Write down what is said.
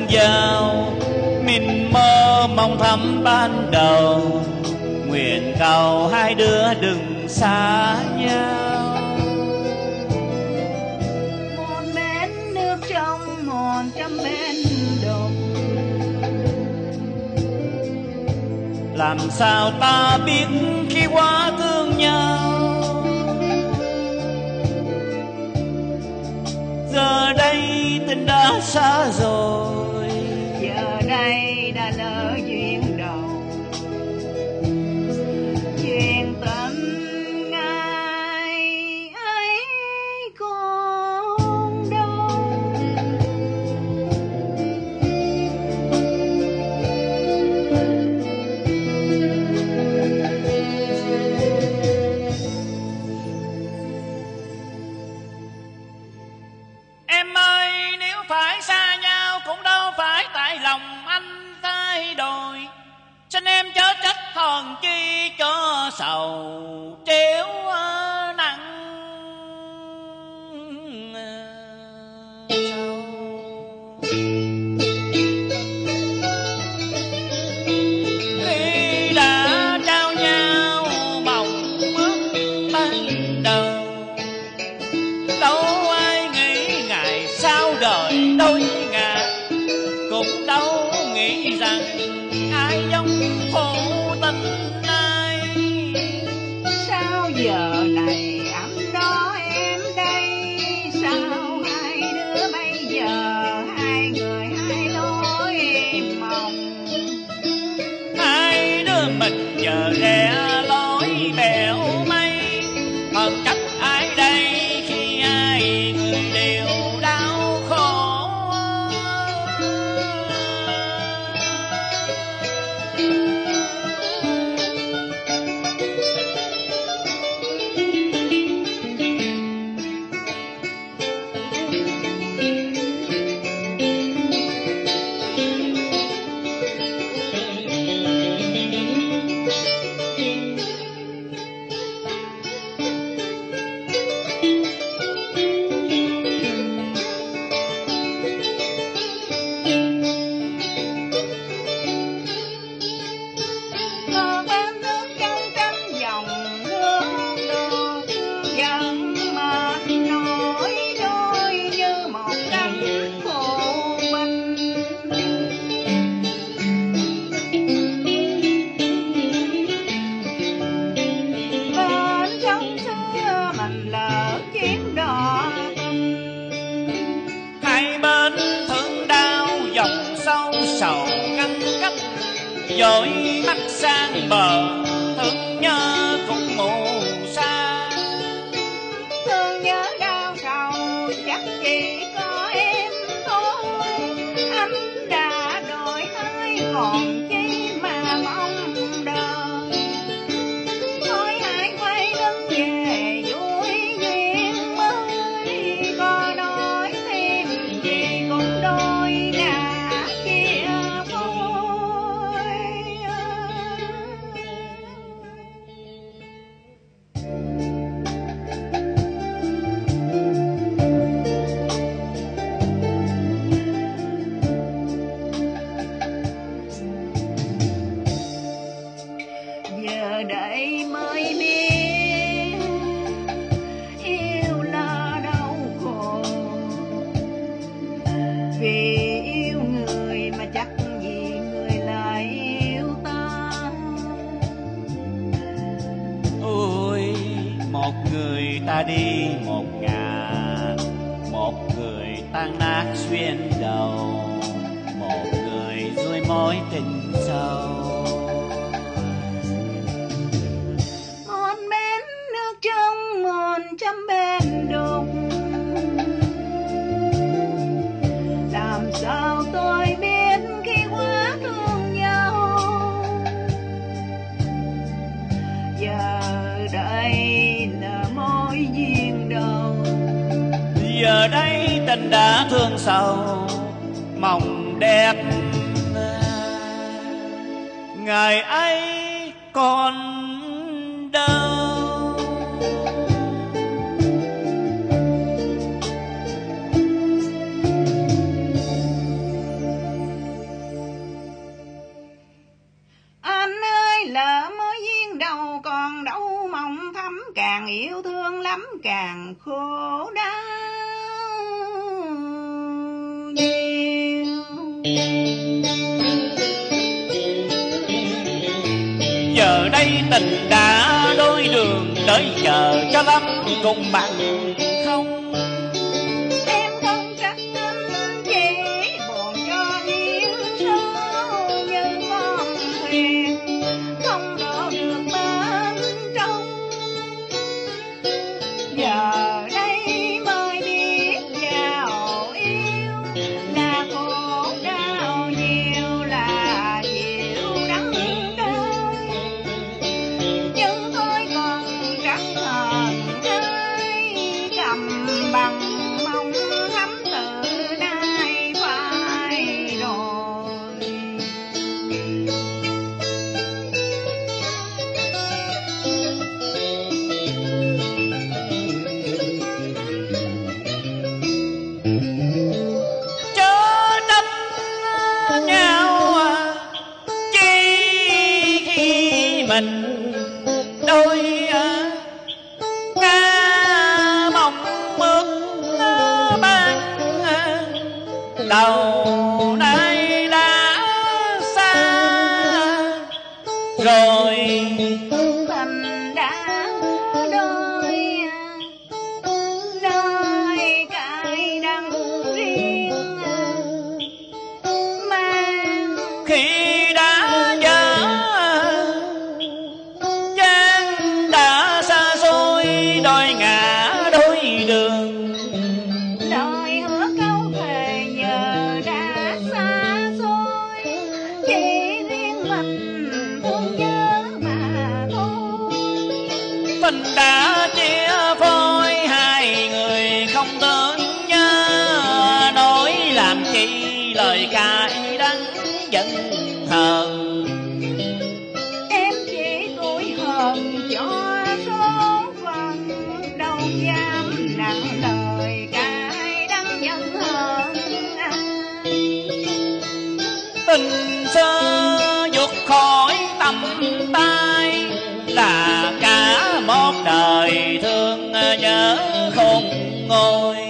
giao, mình mơ mong thắm ban đầu, nguyện cầu hai đứa đừng xa nhau. Một bên nước trong 100 bên đồng, làm sao ta biết khi quá thương nhau. Giờ đây tình đã xa rồi, giờ đây đã lỡ duyên đầu. Chuyện tình ngày ấy còn đâu. Em ơi, nếu phải xa nhau cũng đâu phải tại lòng anh thay đổi, xin em chớ trách hờn chi cho sầu trếu nặng sầu. Khi đã trao nhau mộng ước ban đầu, đâu ai nghĩ ngày sau đời đôi ngả, cũng đâu nghĩ rằng ai giống khổ tình ai. Sao giờ này anh đó em đây, sao hai đứa bây giờ hai người hai lối mộng. Hai đứa mình giờ rẽ lối bèo mây, hơn trách ai đây khi hai người đều đau khổ. Một bên nước trong trăm dòng nước đổ, dần mệt nổi đôi như một cánh khổ binh. Bên sông xưa mình lỡ chiếm đò tình, Hai bên thương đau dòng sâu sầu ngăn cách, dội mắt sang bờ thương nhớ cũng mù xa. thương nhớ đau sầu chắc chỉ có em thôi. Anh đã đổi hơi còn chi mà mong đợi. Thôi hãy quay lưng về vui duyên mới, có nói thêm gì cũng đôi ngả chia phôi. Giờ đây mới biết yêu là đau khổ, vì yêu người mà chắc gì người lại yêu ta. Ôi, một người ta đi một ngả, một người tan nát xuyên đầu, một người ruôi mối tình sâu. Một bên nước trong 100 bên đục, làm sao tôi biết khi quá thương nhau. Giờ đây là mối duyên đầu, Giờ đây tình đã thương sầu, mộng đẹp ngày ấy còn đâu. đây tình đã đôi đường, đợi chờ cho lắm cùng bằng không. Em không trách anh chỉ buồn cho duyên số như con thuyền không đổ được bên trong. Giờ đây mới biết giàu yêu là khổ đau nhiều, là chịu đắng cay. Nhưng tôi còn chẳng hờn ai, cầm bằng mong thắm từ nay phai rồi. Chớ trách nhau chi khi mình đôi ca mong ước ban đầu nay đã xa rồi. Tình đã đôi nơi cài đắng riêng, mang Khi đã dở gian đã xa xôi, đôi ngã đôi đường. lời hứa câu thề giờ đã xa xôi, chỉ riêng mình thương nhớ mà thôi. Tình đã chia phôi, hai người không thương nhớ, nói làm chi lời cay đắng giận hờn. Em chỉ tuổi hờn cho số phận, đâu dám nặng lời cay đắng giận hờn ai. Tình xưa vụt khỏi tầm tay, là cả một đời thương nhớ khôn nguôi.